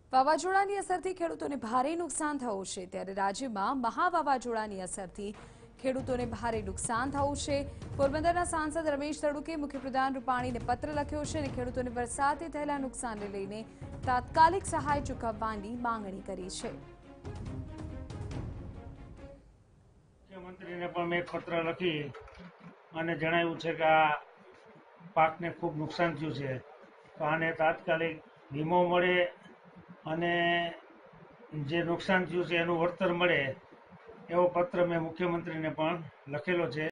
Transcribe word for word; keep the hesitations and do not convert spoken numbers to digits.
વાવાઝોડાની અસરથી ખેડૂતોને ભારે નુકસાન થયું છે ત્યારે રાજ્યમાં મહા વાવાઝોડાની અસરથી ખેડૂતોને ભારે નુકસાન થયું છે। પોરબંદરના સાંસદ રમેશ ધડુકે મુખ્યપ્રધાન રૂપાણીને પત્ર લખ્યો છે અને ખેડૂતોને વરસાદથી થયેલા નુકસાનને લઈને તાત્કાલિક સહાય ચૂકવવાની માંગણી કરી છે। મુખ્યમંત્રીને પણ મેં પત્ર લખી અને જણાવ્યું છે કે આ પાકને ખૂબ નુકસાન થયું છે, તો આને તાત્કાલિક વીમો મળે અને જે નુકસાન થયું છે એનું વળતર મળે એવો પત્ર મેં મુખ્યમંત્રીને પણ લખેલો છે।